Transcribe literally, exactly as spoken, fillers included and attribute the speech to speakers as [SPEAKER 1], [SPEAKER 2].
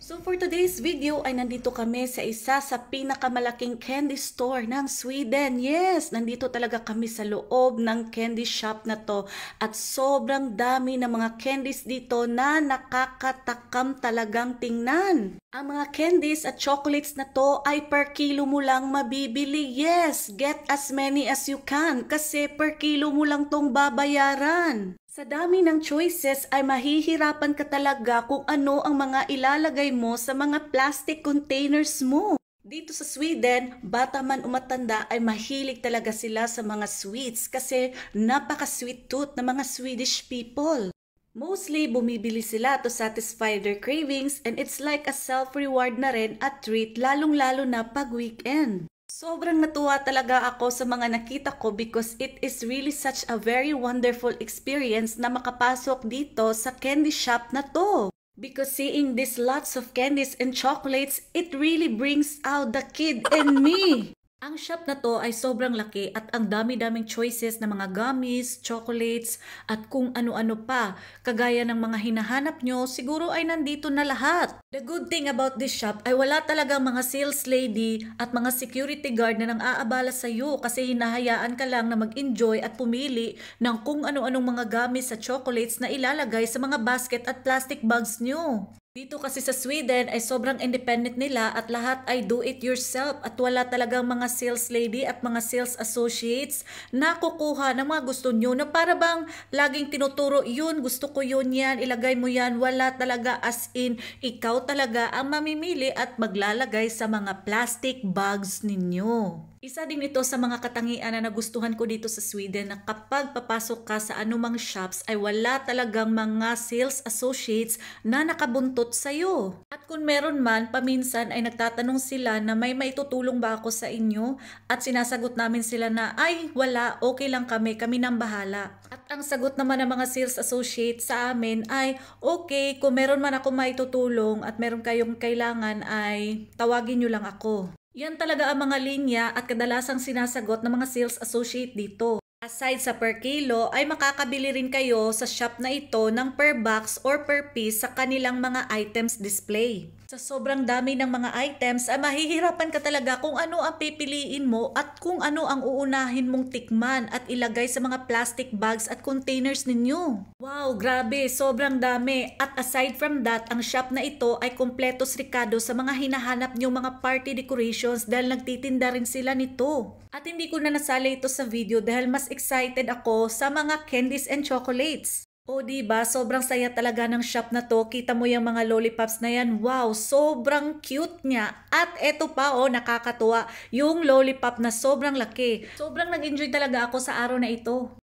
[SPEAKER 1] So for today's video ay nandito kami sa isa sa pinakamalaking candy store ng Sweden. Yes, nandito talaga kami sa loob ng candy shop na to at sobrang dami ng mga candies dito na nakakatakam talagang tingnan. Ang mga candies at chocolates na to ay per kilo mo lang mabibili. Yes, get as many as you can kasi per kilo mo lang tong babayaran. Sa dami ng choices ay mahihirapan ka talaga kung ano ang mga ilalagay mo sa mga plastic containers mo. Dito sa Sweden, bata man o matanda ay mahilig talaga sila sa mga sweets kasi napaka-sweet tooth na mga Swedish people. Mostly, bumibili sila to satisfy their cravings and it's like a self-reward na rin at treat lalong-lalo na pag weekend. Sobrang natuwa talaga ako sa mga nakita ko because it is really such a very wonderful experience na makapasok dito sa candy shop na to. Because seeing these lots of candies and chocolates, it really brings out the kid in me. Ang shop na to ay sobrang laki at ang dami-daming choices na mga gummies, chocolates at kung ano-ano pa. Kagaya ng mga hinahanap nyo, siguro ay nandito na lahat. The good thing about this shop ay wala talagang mga sales lady at mga security guard na nang aabala sa iyo kasi hinahayaan ka lang na mag-enjoy at pumili ng kung ano-anong mga gummies at chocolates na ilalagay sa mga basket at plastic bags nyo. Dito kasi sa Sweden ay sobrang independent nila at lahat ay do it yourself at wala talagang mga sales lady at mga sales associates na kukuha ng mga gusto nyo na para bang laging tinuturo yun, gusto ko yun yan, ilagay mo yan. Wala talaga, as in ikaw talaga ang mamimili at maglalagay sa mga plastic bags ninyo. Isa din ito sa mga katangian na nagustuhan ko dito sa Sweden na kapag papasok ka sa anumang shops ay wala talagang mga sales associates na nakabuntot sa'yo. At kung meron man, paminsan ay nagtatanong sila na may maitutulong ba ako sa inyo at sinasagot namin sila na ay wala, okay lang kami, kami nang bahala. At ang sagot naman ng mga sales associates sa amin ay okay, kung meron man ako maitutulong at meron kayong kailangan ay tawagin nyo lang ako. Yan talaga ang mga linya at kadalasang sinasagot ng mga sales associate dito. Aside sa per kilo, ay makakabili rin kayo sa shop na ito ng per box or per piece sa kanilang mga items display. Sa sobrang dami ng mga items, ay mahihirapan ka talaga kung ano ang pipiliin mo at kung ano ang uunahin mong tikman at ilagay sa mga plastic bags at containers ninyo. Wow, grabe, sobrang dami. At aside from that, ang shop na ito ay kompletos rikado sa mga hinahanap nyong mga party decorations dahil nagtitinda rin sila nito. At hindi ko na nasali ito sa video dahil mas excited ako sa mga candies and chocolates. O diba, sobrang saya talaga ng shop na to. Kita mo yung mga lollipops na yan. Wow, sobrang cute niya. At eto pa, oh, nakakatuwa. Yung lollipop na sobrang laki. Sobrang nag-enjoy talaga ako sa araw na ito.